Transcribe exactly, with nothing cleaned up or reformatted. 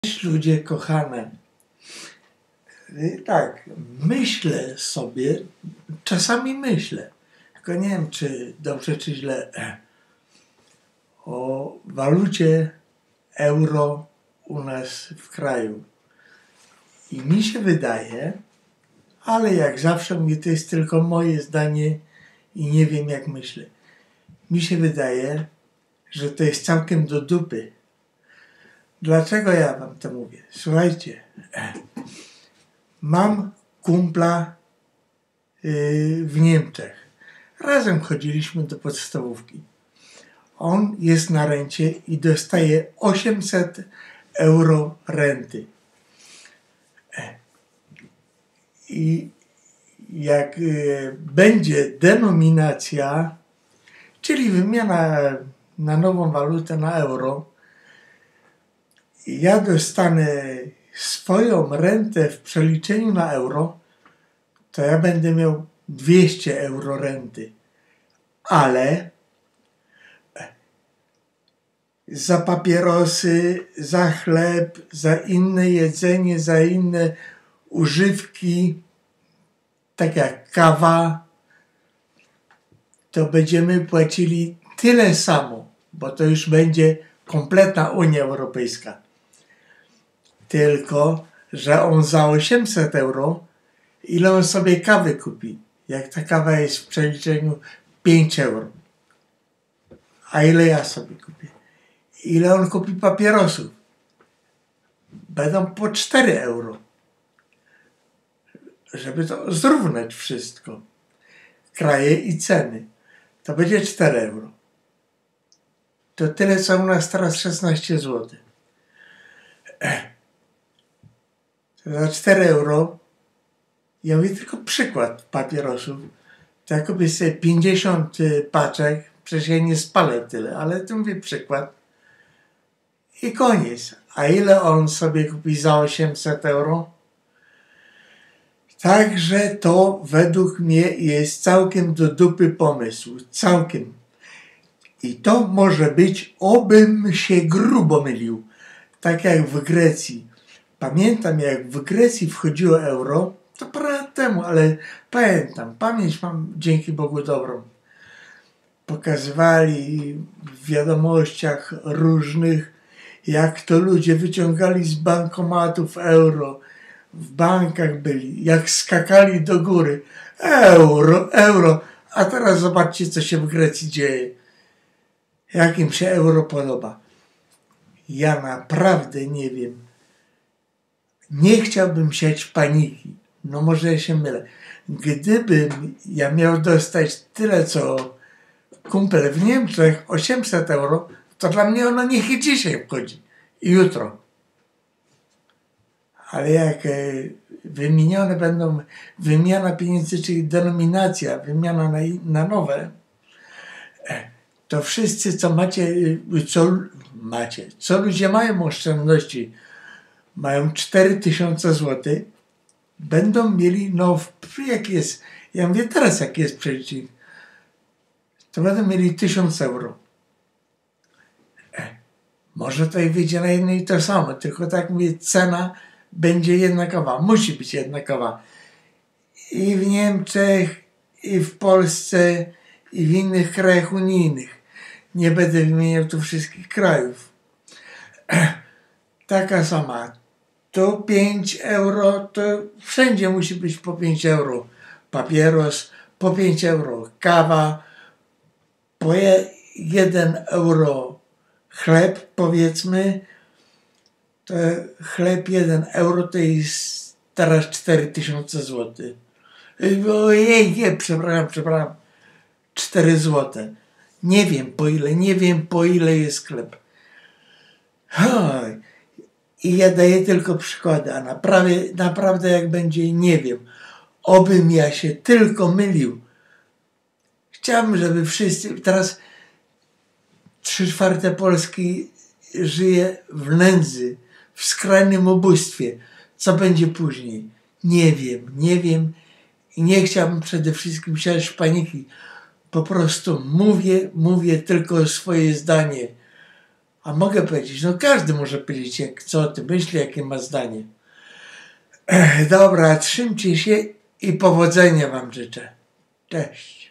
Cześć ludzie kochane. Tak, myślę sobie, czasami myślę, tylko nie wiem, czy dobrze, czy źle, o walucie euro u nas w kraju. I mi się wydaje, ale jak zawsze mówię, to jest tylko moje zdanie i nie wiem, jak myślę. Mi się wydaje, że to jest całkiem do dupy. Dlaczego ja wam to mówię? Słuchajcie, mam kumpla w Niemczech. Razem chodziliśmy do podstawówki. On jest na rencie i dostaje osiemset euro renty. I jak będzie denominacja, czyli wymiana na nową walutę, na euro, ja dostanę swoją rentę w przeliczeniu na euro, to ja będę miał dwieście euro renty. Ale za papierosy, za chleb, za inne jedzenie, za inne używki, tak jak kawa, to będziemy płacili tyle samo, bo to już będzie kompletna Unia Europejska. Tylko że on za osiemset euro, ile on sobie kawy kupi? Jak ta kawa jest w przeliczeniu pięć euro. A ile ja sobie kupię? Ile on kupi papierosów? Będą po cztery euro. Żeby to zrównać wszystko. Kraje i ceny. To będzie cztery euro. To tyle, co u nas teraz szesnaście złotych. Za cztery euro, ja mówię tylko przykład papierosów, to ja kupię sobie pięćdziesiąt paczek, przecież ja nie spalę tyle, ale to mówię przykład i koniec. A ile on sobie kupi za osiemset euro? Także to według mnie jest całkiem do dupy pomysł, całkiem. I to może być, obym się grubo mylił, tak jak w Grecji. Pamiętam, jak w Grecji wchodziło euro, to parę lat temu, ale pamiętam, pamięć mam dzięki Bogu dobrą. Pokazywali w wiadomościach różnych, jak to ludzie wyciągali z bankomatów euro, w bankach byli, jak skakali do góry. Euro, euro, a teraz zobaczcie, co się w Grecji dzieje. Jak im się euro podoba. Ja naprawdę nie wiem. Nie chciałbym siać paniki. No może ja się mylę. Gdybym ja miał dostać tyle, co kumpel w Niemczech, osiemset euro, to dla mnie ono niech i dzisiaj wchodzi. I jutro. Ale jak wymienione będą, wymiana pieniędzy, czyli denominacja, wymiana na, na nowe, to wszyscy, co macie, co macie, co ludzie mają oszczędności, mają cztery tysiące złotych, będą mieli, no jak jest, ja mówię teraz jak jest przelicznik, to będą mieli tysiąc euro. E, może to i wyjdzie na jedno i to samo, tylko tak mówię, cena będzie jednakowa, musi być jednakowa. I w Niemczech, i w Polsce, i w innych krajach unijnych. Nie będę wymieniał tu wszystkich krajów. E, taka sama. To pięć euro, to wszędzie musi być po pięć euro. Papieros, po pięć euro. Kawa, po jeden euro. Chleb, powiedzmy, to chleb jeden euro to jest teraz cztery tysiące złotych. Ojej, nie, przepraszam, przepraszam. cztery złote. Nie wiem po ile, nie wiem po ile jest chleb. Oj. I ja daję tylko przykłady, a naprawdę, naprawdę jak będzie, nie wiem. Obym ja się tylko mylił. Chciałbym, żeby wszyscy, teraz trzy czwarte Polski żyje w nędzy, w skrajnym ubóstwie. Co będzie później? Nie wiem, nie wiem. I nie chciałbym przede wszystkim siać w paniki. Po prostu mówię, mówię tylko swoje zdanie. A mogę powiedzieć, no każdy może powiedzieć, jak, co o tym myśli, jakie ma zdanie. Ech, dobra, trzymcie się i powodzenia wam życzę. Cześć.